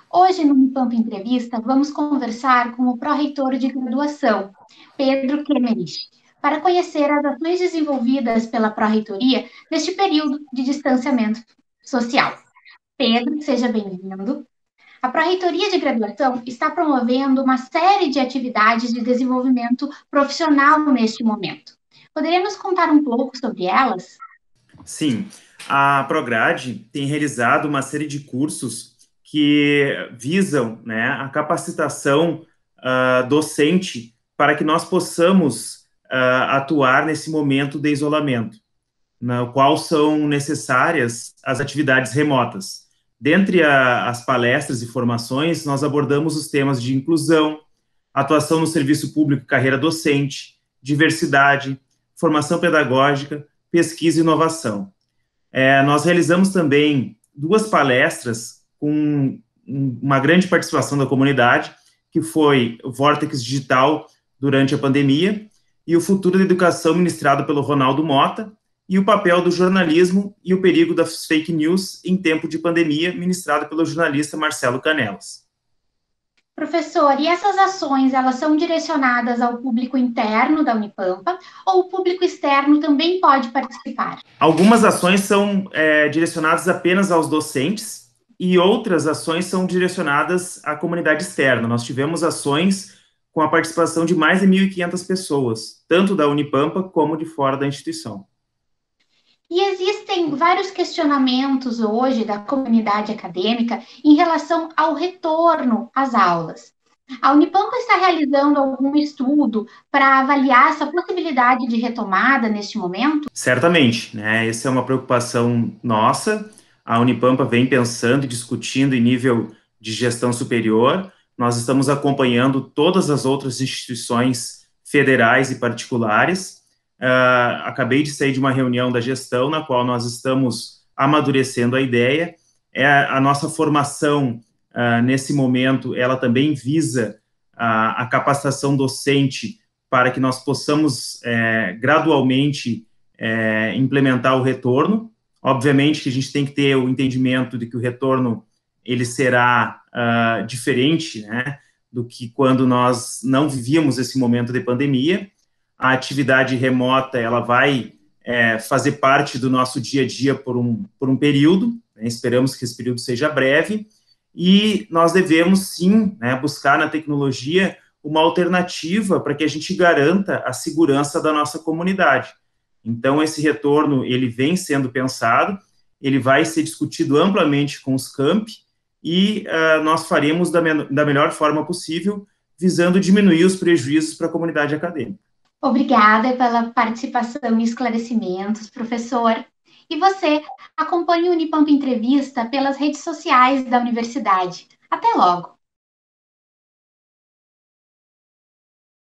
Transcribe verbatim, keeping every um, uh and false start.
Hoje, no Unipamp Entrevista, vamos conversar com o pró-reitor de graduação, Pedro Kemerich, para conhecer as ações desenvolvidas pela pró-reitoria neste período de distanciamento social. Pedro, seja bem-vindo. A pró-reitoria de graduação está promovendo uma série de atividades de desenvolvimento profissional neste momento. Poderia nos contar um pouco sobre elas? Sim, a Prograde tem realizado uma série de cursos que visam, né, a capacitação uh, docente para que nós possamos uh, atuar nesse momento de isolamento, no qual são necessárias as atividades remotas. Dentre a, as palestras e formações, nós abordamos os temas de inclusão, atuação no serviço público e carreira docente, diversidade, formação pedagógica, pesquisa e inovação. É, nós realizamos também duas palestras com uma grande participação da comunidade, que foi o Vórtex Digital durante a pandemia e o Futuro da Educação ministrado pelo Ronaldo Mota, e o papel do jornalismo e o perigo das fake news em tempo de pandemia, ministrado pelo jornalista Marcelo Canelas. Professor, e essas ações, elas são direcionadas ao público interno da Unipampa ou o público externo também pode participar? Algumas ações são é, direcionadas apenas aos docentes e outras ações são direcionadas à comunidade externa. Nós tivemos ações com a participação de mais de mil e quinhentas pessoas, tanto da Unipampa como de fora da instituição. E existem vários questionamentos hoje da comunidade acadêmica em relação ao retorno às aulas. A Unipampa está realizando algum estudo para avaliar essa possibilidade de retomada neste momento? Certamente, né? Essa é uma preocupação nossa. A Unipampa vem pensando e discutindo em nível de gestão superior. Nós estamos acompanhando todas as outras instituições federais e particulares. Uh, acabei de sair de uma reunião da gestão, na qual nós estamos amadurecendo a ideia. É a, a nossa formação, uh, nesse momento, ela também visa a, a capacitação docente para que nós possamos é, gradualmente é, implementar o retorno. Obviamente que a gente tem que ter o entendimento de que o retorno ele será uh, diferente, né, do que quando nós não vivíamos esse momento de pandemia. A atividade remota, ela vai é, fazer parte do nosso dia a dia por um, por um período, né? Esperamos que esse período seja breve, e nós devemos, sim, né, buscar na tecnologia uma alternativa para que a gente garanta a segurança da nossa comunidade. Então, esse retorno, ele vem sendo pensado, ele vai ser discutido amplamente com os campi, e uh, nós faremos da, me da melhor forma possível, visando diminuir os prejuízos para a comunidade acadêmica. Obrigada pela participação e esclarecimentos, professor. E você, acompanhe o Unipampa Entrevista pelas redes sociais da universidade. Até logo!